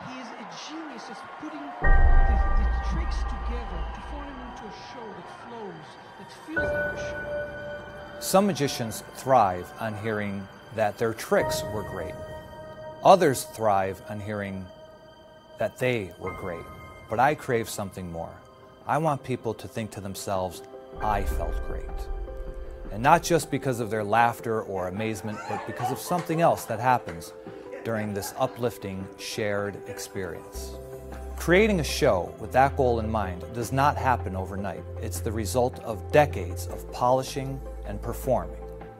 He is a genius at putting the tricks together to form them into a show that flows, that feels like a show. Some magicians thrive on hearing that their tricks were great. Others thrive on hearing that they were great. But I crave something more. I want people to think to themselves, I felt great. And not just because of their laughter or amazement, but because of something else that happens during this uplifting, shared experience. Creating a show with that goal in mind does not happen overnight. It's the result of decades of polishing and performing.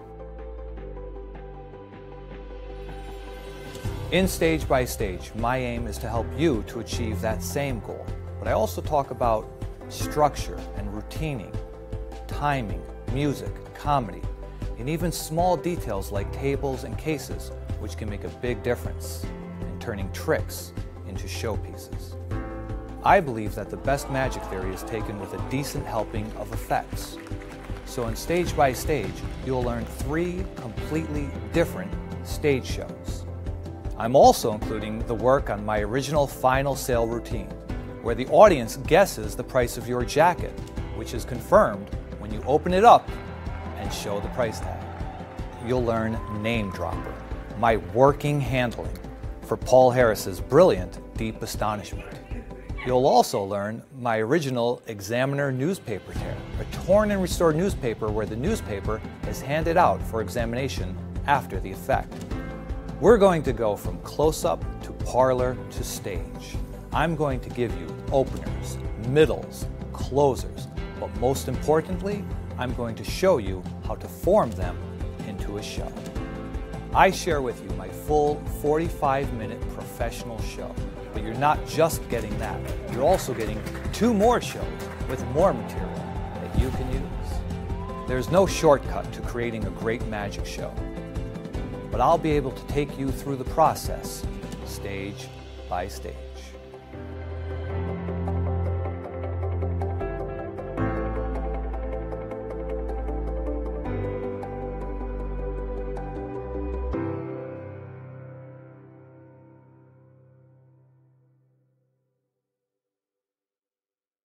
In Stage by Stage, my aim is to help you to achieve that same goal. But I also talk about structure and routining, timing, music, comedy, and even small details like tables and cases, which can make a big difference in turning tricks into showpieces. I believe that the best magic theory is taken with a decent helping of effects. So in Stage by Stage, you'll learn 3 completely different stage shows. I'm also including the work on my original final sale routine, where the audience guesses the price of your jacket, which is confirmed when you open it up and show the price tag. You'll learn Name Dropper, my working handling for Paul Harris's brilliant Deep Astonishment. You'll also learn my original Examiner newspaper tear, a torn and restored newspaper where the newspaper is handed out for examination after the effect. We're going to go from close-up to parlor to stage. I'm going to give you openers, middles, closers, but most importantly, I'm going to show you how to form them into a show. I share with you my full 45-minute professional show, but you're not just getting that. You're also getting 2 more shows with more material that you can use. There's no shortcut to creating a great magic show, but I'll be able to take you through the process, stage by stage.